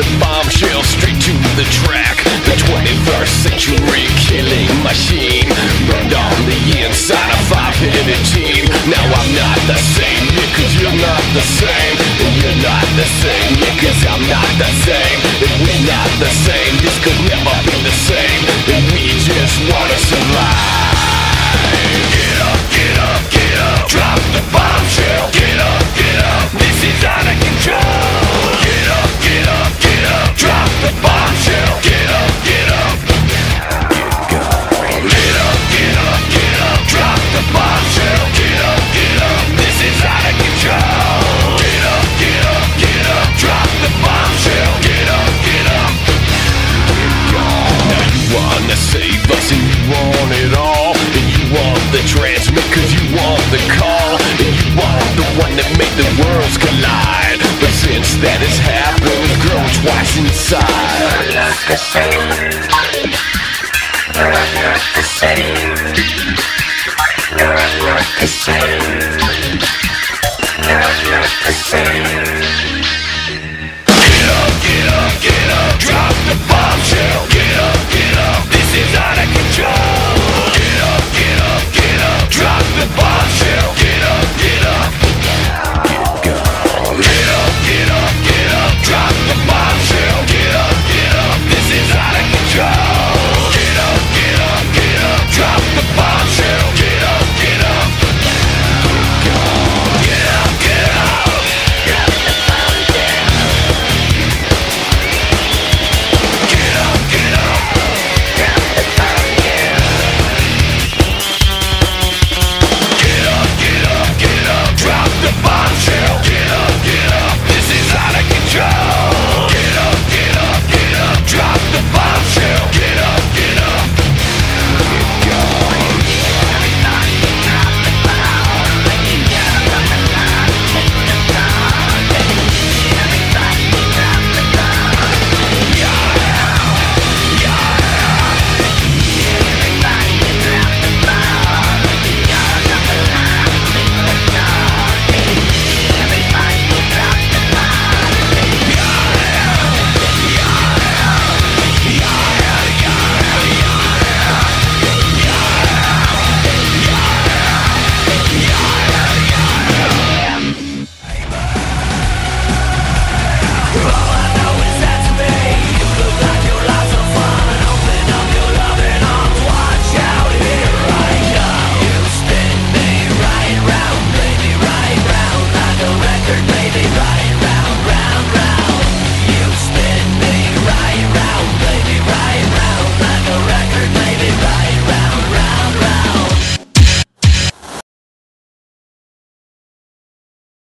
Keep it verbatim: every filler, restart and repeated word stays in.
the bombshell straight to the track. The twenty-first century killing machine burned on the inside a five-headed team. Now I'm not the same, yeah, cause you're not the same. And you're not the same, yeah, cause I'm not the same. And we're not the same, this could never be the same. And we just wanna survive. Get up, get up, get up, drop the bombshell. Get up, get up, this is out of control. Get up, get up, get up, drop the bombshell. Get up, get up, get up, get up, get up, drop the bombshell. Get up, get up, this is out of control. Get up, get up, get up, drop the bombshell. Get up, get up, now you wanna save us and you want it all. And you want the transmit cause you want the call. And you want the one that made the worlds collide. But since that has happened, we've grown twice inside. You're not the same. You're not the same. You're not the same.